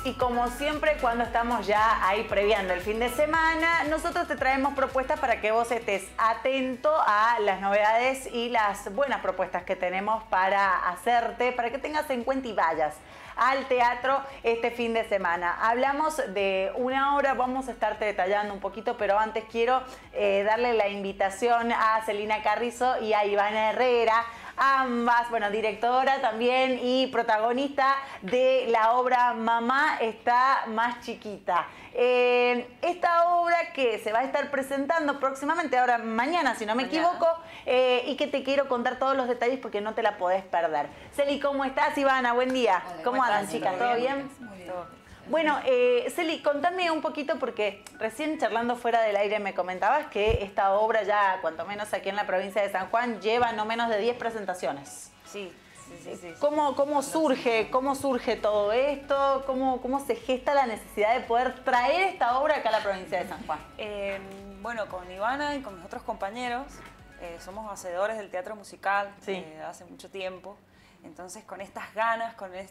Y como siempre, cuando estamos ya ahí previando el fin de semana, nosotros te traemos propuestas para que vos estés atento a las novedades y las buenas propuestas que tenemos para hacerte, para que tengas en cuenta y vayas al teatro este fin de semana. Hablamos de una obra, vamos a estarte detallando un poquito, pero antes quiero darle la invitación a Celina Carrizo y a Ivana Herrera, ambas, bueno, directora también y protagonista de la obra Mamá está más chiquita. Esta obra que se va a estar presentando próximamente, ahora mañana, si no me equivoco, y que te quiero contar todos los detalles porque no te la podés perder. Celi, ¿cómo estás? Ivana, buen día. Hola, ¿Cómo andan, chicas? ¿Todo bien? Muy bien. Bueno, Celi, contame un poquito porque recién charlando fuera del aire me comentabas que esta obra ya, cuanto menos aquí en la provincia de San Juan, lleva no menos de 10 presentaciones. Sí. ¿Cómo surge todo esto? ¿Cómo se gesta la necesidad de poder traer esta obra acá a la provincia de San Juan? Bueno, con Ivana y con mis otros compañeros somos hacedores del teatro musical hace mucho tiempo. Entonces, con estas ganas, por el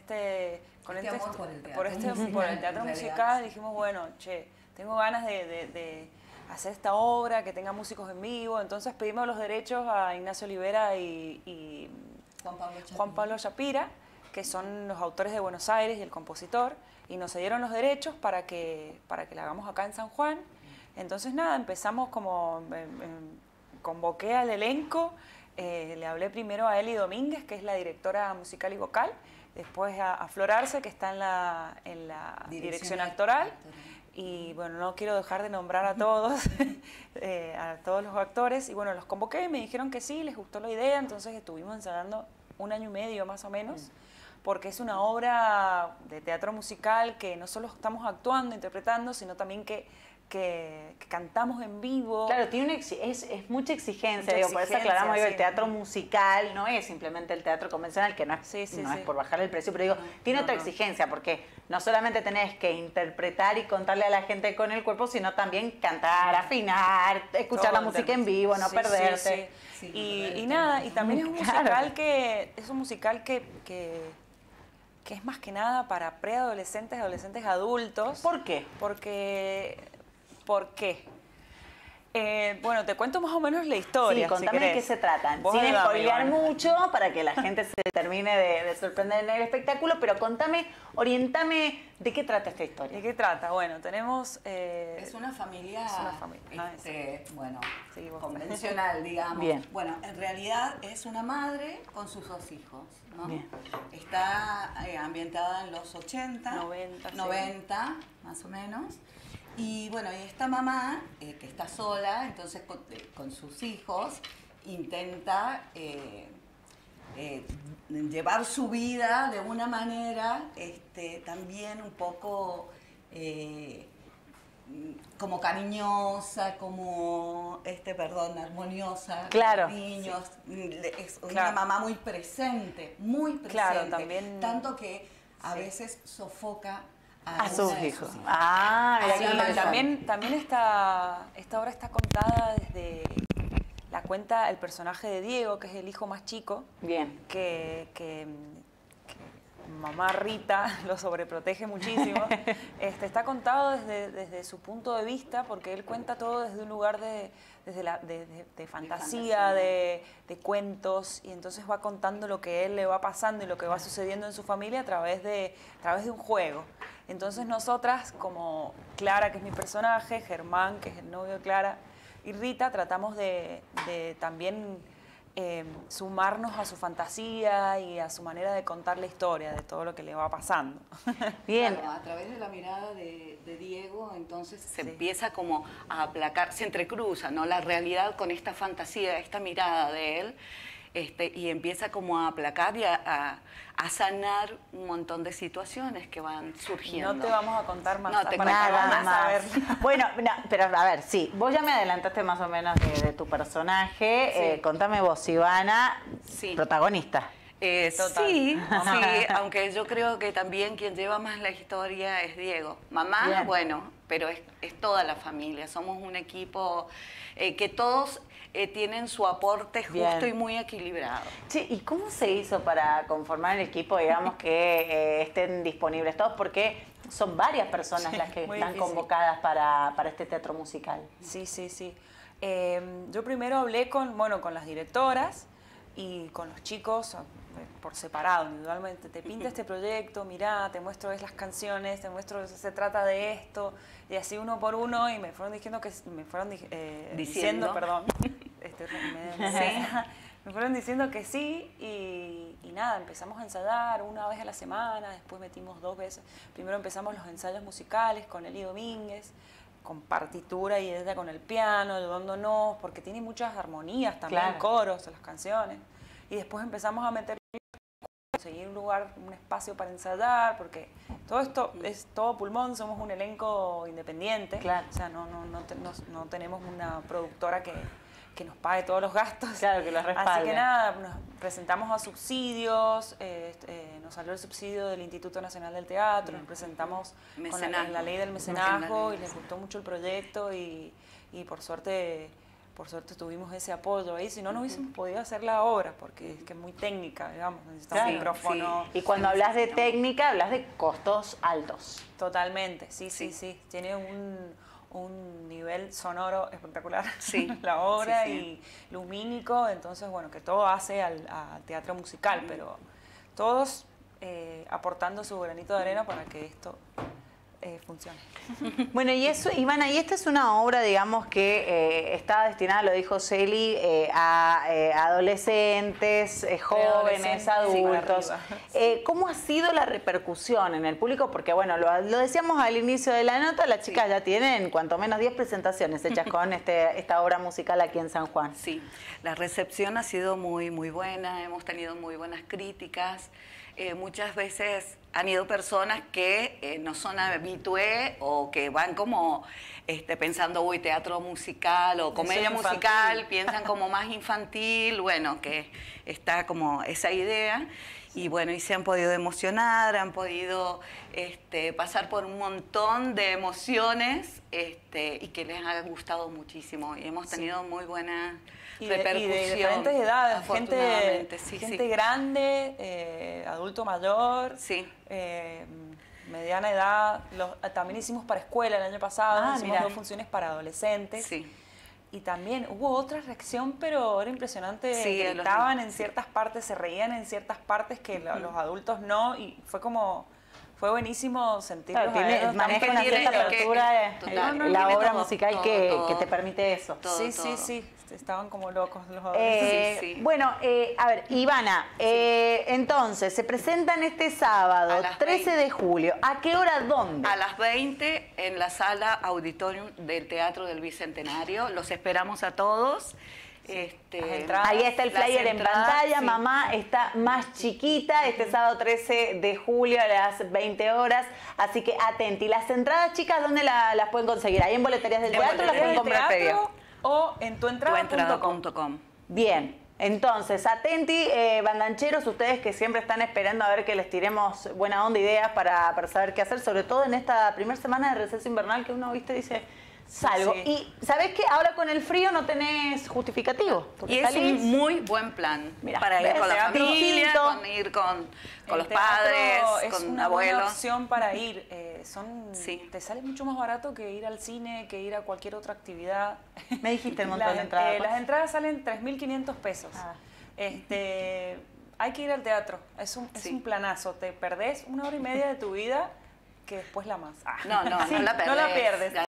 teatro musical, dijimos, bueno, tengo ganas de hacer esta obra, que tenga músicos en vivo. Entonces pedimos los derechos a Ignacio Olivera y Juan Pablo Shapira, que son los autores de Buenos Aires y el compositor, y nos cedieron los derechos para que la hagamos acá en San Juan. Entonces, nada, empezamos convoqué al elenco. Le hablé primero a Eli Domínguez, que es la directora musical y vocal, después a Flor Arce, que está en la dirección actoral, y bueno, no quiero dejar de nombrar a todos, a todos los actores, y bueno, los convoqué y me dijeron que sí, les gustó la idea, entonces estuvimos ensayando 1 año y medio más o menos, porque es una obra de teatro musical que no solo estamos actuando, interpretando, sino también que cantamos en vivo. Claro, tiene es mucha exigencia, digo, por eso aclaramos, digo, el teatro musical no es simplemente el teatro convencional, que no es, no es por bajar el precio, pero digo, tiene otra exigencia, porque no solamente tenés que interpretar y contarle a la gente con el cuerpo, sino también cantar, afinar, escuchar la música en vivo, no perderte. Y nada, y también es un musical que es más que nada para preadolescentes, adolescentes, adultos. ¿Por qué? ¿Por qué? Bueno, te cuento más o menos la historia. Sí, contame de qué se tratan. Sin spoilear mucho, para que la gente se termine de sorprender en el espectáculo, pero contame, orientame, ¿de qué trata esta historia? ¿De qué trata? Bueno, tenemos... es una familia, bueno, convencional, digamos. Bien. Bueno, en realidad es una madre con sus 2 hijos, ¿no? Bien. Está ambientada en los 80, 90 más o menos. Y bueno, y esta mamá, que está sola, entonces con sus hijos, intenta llevar su vida de una manera también un poco como cariñosa, como, armoniosa, claro, con los niños. Es una mamá muy presente, Claro, también... tanto que a veces sofoca a sus hijos. También esta obra está contada desde la cuenta el personaje de Diego, que es el hijo más chico. Bien. Que mamá Rita lo sobreprotege muchísimo. Está contado desde su punto de vista, porque él cuenta todo desde un lugar de fantasía, de cuentos, y entonces va contando lo que a él le va pasando y lo que va sucediendo en su familia a través de un juego. Entonces nosotras, como Clara, que es mi personaje, Germán, que es el novio de Clara, y Rita, tratamos de también sumarnos a su fantasía y a su manera de contar la historia de todo lo que le va pasando. Bien. Claro, a través de la mirada de Diego, entonces se empieza como a aplacar, se entrecruza, ¿no? La realidad con esta fantasía, esta mirada de él, y empieza como a aplacar y a sanar un montón de situaciones que van surgiendo. No te vamos a contar más. No te Nada más. A ver. Bueno, pero a ver, sí, vos ya me adelantaste más o menos de tu personaje. Contame vos, Ivana, protagonista. Sí, aunque yo creo que también quien lleva más la historia es Diego. Mamá, bueno, pero es toda la familia. Somos un equipo que todos tienen su aporte justo y muy equilibrado. Che, ¿y cómo se hizo para conformar el equipo, digamos, que estén disponibles todos? Porque son varias personas las que están convocadas para este teatro musical. Sí, sí, sí. Yo primero hablé con las directoras y con los chicos por separado, individualmente. Te pinta este proyecto, mirá, te muestro las canciones, te muestro, se trata de esto, y así uno por uno, y me fueron diciendo que, diciendo, perdón, me fueron diciendo que sí, y nada, empezamos a ensayar una vez a la semana, después metimos 2 veces. Primero empezamos los ensayos musicales con Eli Domínguez, con partitura y ella con el piano, ayudándonos, porque tiene muchas armonías también, coros en las canciones. Y después empezamos a meter, conseguir un lugar, un espacio para ensayar, porque todo esto es todo pulmón, somos un elenco independiente, o sea, no tenemos una productora que nos pague todos los gastos. Claro, que los respalde. Así que nada, nos presentamos a subsidios, nos salió el subsidio del Instituto Nacional del Teatro, nos presentamos con la ley del mecenazgo y les gustó mucho el proyecto y por suerte tuvimos ese apoyo ahí, si no, no hubiésemos podido hacer la obra, porque es que es muy técnica, digamos, necesitamos un micrófono. Sí. Y cuando hablas de técnica, hablas de costos altos. Totalmente, sí. Tiene un nivel sonoro espectacular la obra y lumínico, entonces, bueno, que todo hace al teatro musical, pero todos aportando su granito de arena para que esto funcione. Bueno, y eso, Ivana, y esta es una obra, digamos, que está destinada, lo dijo Celi, a adolescentes, jóvenes, adultos. ¿Cómo ha sido la repercusión en el público? Porque, bueno, lo decíamos al inicio de la nota, las chicas ya tienen cuanto menos 10 presentaciones hechas con esta obra musical aquí en San Juan. Sí, la recepción ha sido muy, muy buena, hemos tenido muy buenas críticas. Muchas veces han ido personas que no son habitué o que van como pensando, uy, teatro musical o comedia musical, piensan como más infantil, bueno, que está como esa idea. Y bueno, y se han podido emocionar, han podido pasar por un montón de emociones y que les ha gustado muchísimo. Y hemos tenido muy buena repercusión. Y de diferentes edades, gente grande, adulto mayor, mediana edad. También hicimos para escuela el año pasado, hicimos 2 funciones para adolescentes. Y también hubo otra reacción, pero era impresionante. Gritaban en ciertas partes, se reían en ciertas partes que los adultos no, y fue buenísimo sentirlos. Claro, maneja una cierta apertura la obra musical que te permite eso. Sí. Estaban como locos los adolescentes. Bueno, a ver, Ivana, entonces, se presentan este sábado, 13 de julio. ¿A qué hora, dónde? A las 20 en la sala Auditorium del Teatro del Bicentenario. Los esperamos a todos. Ahí está el flyer en pantalla, mamá está más chiquita, este sábado 13 de julio a las 20 horas, así que atenti. Las entradas, chicas, ¿dónde las pueden conseguir? ¿Ahí en boleterías del teatro las pueden comprar previo? O en tuentrada.com. Bien, entonces, atenti, bandancheros, ustedes que siempre están esperando a ver que les tiremos buena onda, ideas para saber qué hacer, sobre todo en esta primera semana de receso invernal que uno, dice... Salgo. Sí. Y ¿sabés qué? Ahora con el frío no tenés justificativo. Y es un muy buen plan. Mirá, para ir con la familia, ir con los padres, es con una abuelos. Buena opción para ir. Te sale mucho más barato que ir al cine, que ir a cualquier otra actividad. Me dijiste el montón de entradas. Las entradas salen 3.500 pesos. Hay que ir al teatro. Es un planazo. Te perdés 1 hora y media de tu vida que después la más. No la perdés. No la pierdes.